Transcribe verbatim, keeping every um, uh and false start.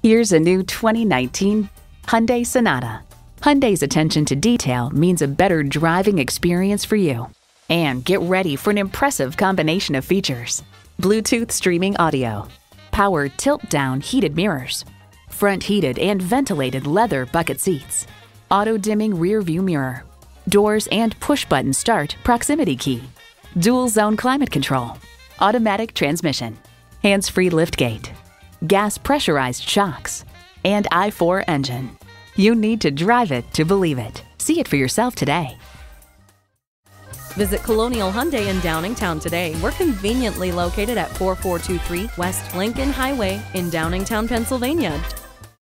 Here's a new twenty nineteen Hyundai Sonata. Hyundai's attention to detail means a better driving experience for you. And get ready for an impressive combination of features: Bluetooth streaming audio, power tilt-down heated mirrors, front heated and ventilated leather bucket seats, auto-dimming rear-view mirror, doors and push-button start proximity key, dual-zone climate control, automatic transmission, hands-free liftgate, gas pressurized shocks, and I four engine. You need to drive it to believe it. See it for yourself today. Visit Colonial Hyundai in Downingtown today. We're conveniently located at four four two three West Lincoln Highway in Downingtown, Pennsylvania.